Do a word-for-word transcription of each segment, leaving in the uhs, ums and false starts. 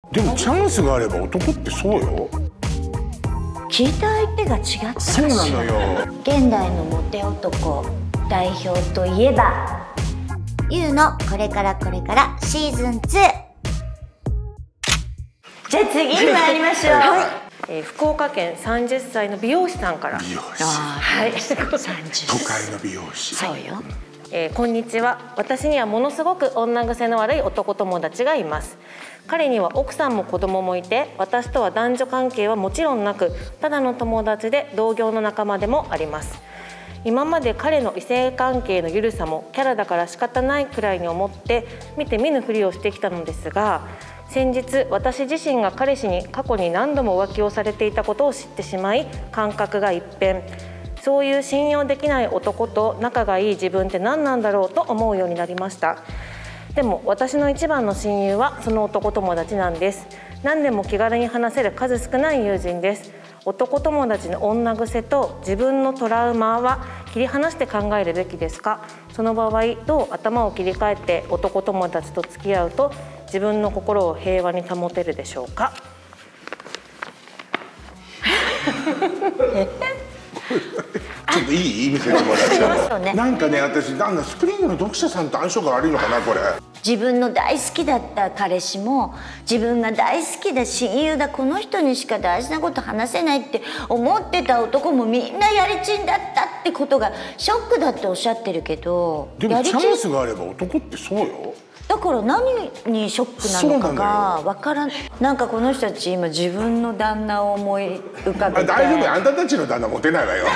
でもチャンスがあれば男ってそうよ。 聞いた相手が違ったそうなのよ。 現代のモテ男代表といえばユウのこれからこれからシーズンツー。じゃあ次に参りましょう。はい、 えー、福岡県さんじゅっさいの美容師さんから。 美容師。 はい。 さんじゅっ都会の美容師。 そうよ。 えー、こんにちは。私にはものすごく女癖の悪い男友達がいます。彼には奥さんも子供もいて、私とは男女関係はもちろんなく、ただの友達で同業の仲間でもあります。今まで彼の異性関係の緩さもキャラだから仕方ないくらいに思って見て見ぬふりをしてきたのですが、先日私自身が彼氏に過去に何度も浮気をされていたことを知ってしまい、感覚が一変。そういう信用できない男と仲がいい自分って何なんだろうと思うようになりました。でも私の一番の親友はその男友達なんです。何でも気軽に話せる数少ない友人です。男友達の女癖と自分のトラウマは切り離して考えるべきですか？その場合どう頭を切り替えて男友達と付き合うと自分の心を平和に保てるでしょうか？ ちょっといい見せてもらっちゃう、 ね、 なんかね、私なんだスプリングの読者さんと相性が悪いのかなこれ。 自分の大好きだった彼氏も自分が大好きだ親友だこの人にしか大事なこと話せないって思ってた男もみんなやりちんだったってことがショックだっておっしゃってるけど、 でもチャンスがあれば男ってそうよ。 だから何にショックなのかが分からん。なんかこの人たち今自分の旦那を思い浮かべて。 大丈夫、あんたたちの旦那モテないわよ。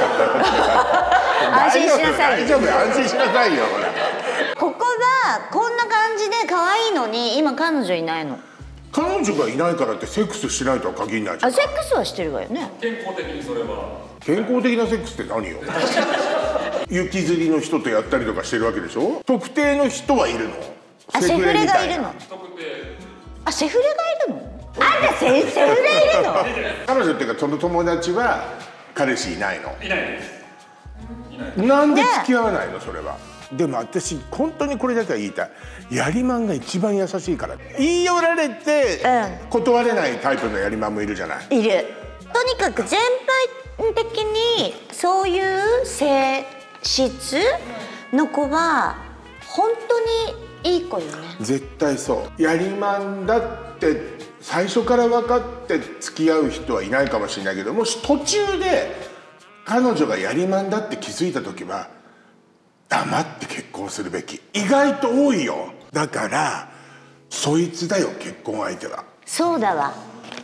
安心しなさい。 大丈夫、安心しなさいよ。ほらここがこんな感じで可愛いのに今彼女いないの。 彼女がいないからってセックスしないとは限らないじゃん。 あ、セックスはしてるわよね。 健康的にそれは健康的なセックスって何よ。雪吊りの人とやったりとかしてるわけでしょ。特定の人はいるの。 あ、セフレがいるの。あ、セフレがいるの。あんたセセフレいるの。 彼女っていうかその友達は彼氏いないの。 いないです。いない。 なんで付き合わないのそれは。でも私本当にこれだけは言いたい。やりまんが一番優しいから。言い寄られて断れないタイプのやりまんもいるじゃない。 いる。とにかく全体的にそういう性質の子は本当にいい子よね。 絶対そう。やりまんだって最初から分かって付き合う人はいないかもしれないけど、もし途中で彼女がやりまんだって気づいた時は黙って結婚するべき。意外と多いよ。だからそいつだよ結婚相手は。 そうだわ。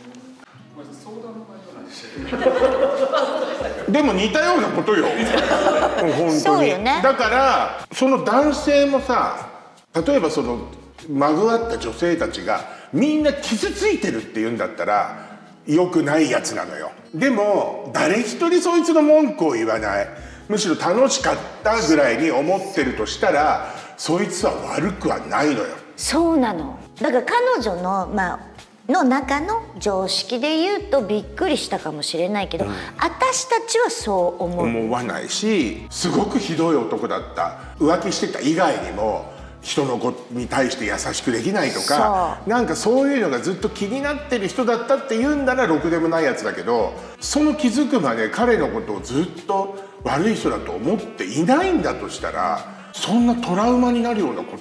でも似たようなことよ。本当に。 そうよね。 だからその男性もさ、例えばそのまぐわった女性たちがみんな傷ついてるって言うんだったら良くないやつなのよ。でも誰一人そいつの文句を言わない、むしろ楽しかったぐらいに思ってるとしたら、そいつは悪くはないのよ。 そうなの。だから彼女のまあの中の常識で言うとびっくりしたかもしれないけど、うん、私たちはそう思う思わないし、すごくひどい男だった、浮気してた以外にも人の子に対して優しくできないとか、なんかそういうのがずっと気になってる人だったって言うんならろくでもないやつだけど、その気づくまで彼のことをずっと悪い人だと思っていないんだとしたら、そんなトラウマになるようなこと。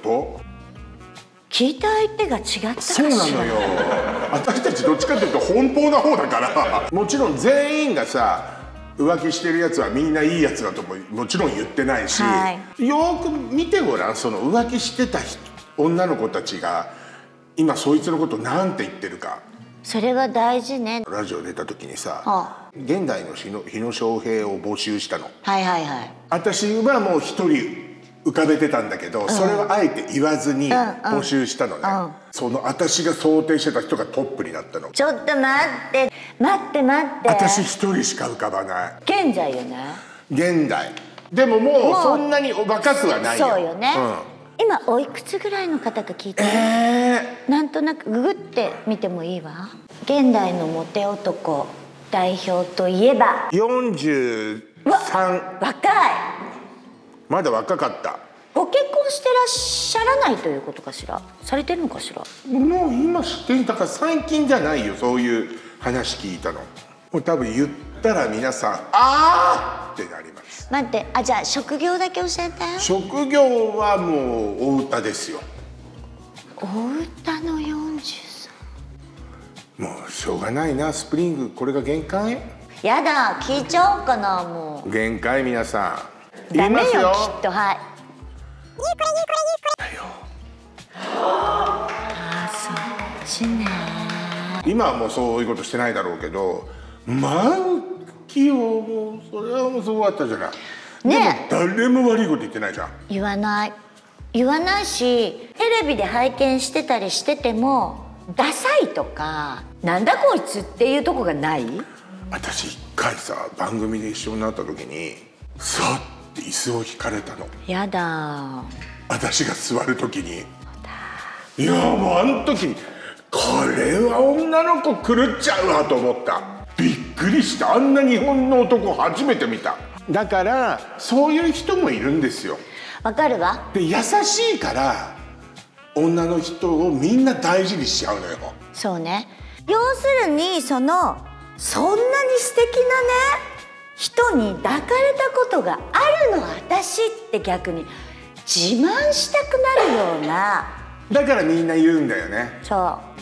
聞いた相手が違ったかしら。 そうなのよ。私たちどっちかっていうと奔放な方だからもちろん全員がさ浮気してるやつはみんないいやつだとももちろん言ってないし、はい、よく見てごらん、その浮気してた女の子たちが今そいつのことなんて言ってるか。 それは大事ね。 ラジオ出た時にさ、はあ、現代の日野日野翔平を募集したの。 はいはいはい。 私はもう一人浮かべてたんだけど、うん、それはあえて言わずに募集したのね、うんうん、その私が想定してた人がトップになったの。 ちょっと待って待って待って、 私一人しか浮かばない。 現在よね。 現代でももうそんなに若くはないよ。 そうよね、うん、今おいくつぐらいの方か聞いてる、 えー、 なんとなくググってみてもいいわ。現代のモテ男代表といえばよんじゅうさん。 若い。 まだ若かった。 ごご結婚してらっしゃらないということかしら。されてるのかしら。 もう今知ってんだから最近じゃないよ、そういう話聞いたの。もう多分言ったら皆さんあーってなります。 待って、あ、じゃあ職業だけ教えて。 職業はもうお歌ですよ。 お歌のよんじゅうさん。 もうしょうがないな、スプリングこれが限界。 やだ、聞いちゃおうかな。もう限界。皆さんダメよ、きっよと。はい。 だよ。 あ、そっちね。 今はもうそういうことしてないだろうけど、満期をもうそれはもうそうだったじゃない。 ねでも誰も悪いこと言ってないじゃん。 言わない言わないし、テレビで拝見してたりしててもダサいとかなんだこいつっていうとこがない。 私一回さ、番組で一緒になった時にさって椅子を引かれたの。 やだ。 私が座る時に。いやもうあの時にこれは女の子狂っちゃうわと思った。びっくりした。あんな日本の男初めて見た。だからそういう人もいるんですよ。 わかるわ。 で優しいから女の人をみんな大事にしちゃうのよ。 そうね。要するにそのそんなに素敵なね人に抱かれたことがあるの私って逆に自慢したくなるような。 だからみんな言うんだよね。 そう。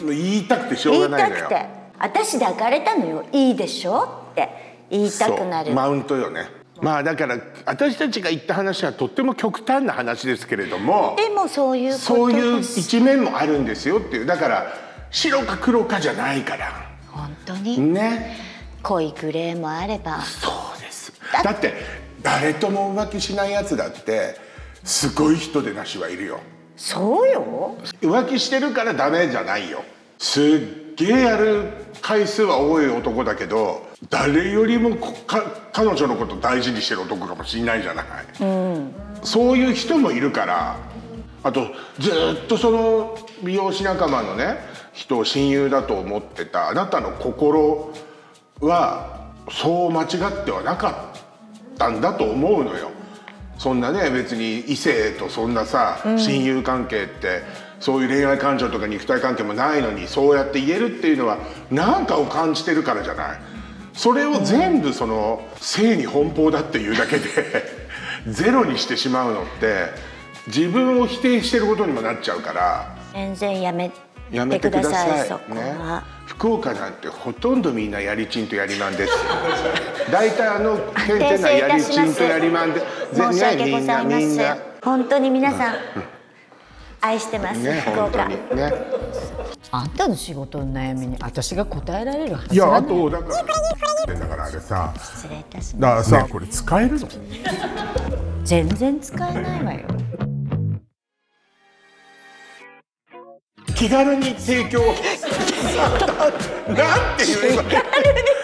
もう言いたくてしょうがないのよ。 言いたくて私抱かれたのよ、いいでしょって言いたくなる。 マウントよね。まあだから私たちが言った話はとっても極端な話ですけれども、 でもそういうことです。 そういう一面もあるんですよっていう。だから白か黒かじゃないから本当にね。 濃いグレーもあれば。 そうです。だって誰とも浮気しないやつだってすごい人でなしはいるよ。そうよ。浮気してるからダメじゃないよ。すっげえやる回数は多い男だけど誰よりもか彼女のこと大事にしてる男かもしれないじゃない、うん、そういう人もいるから。あとずっとその美容師仲間のね人を親友だと思ってたあなたの心はそう間違ってはなかったんだと思うのよ。そんなね別に異性とそんなさ、うん、親友関係ってそういう恋愛感情とか肉体関係もないのにそうやって言えるっていうのは何かを感じてるからじゃない。それを全部その性に奔放だっていうだけでゼロにしてしまうのって自分を否定してることにもなっちゃうから。 全然やめやめてください。 そこはね。 福岡なんてほとんどみんなやりちんとやりまんですよ。大体あの点々なやりちんとやりまんで申し訳ございません。本当に皆さん、うん、愛してます、 ね、 福岡。 本当にね。 あんたの仕事の悩みに私が答えられるはず。 いやあとだからだからあれさ、 失礼いたします。 だからさ、ね、これ使えるの？ 全然使えないわよ。 気軽に提供なんていう気軽に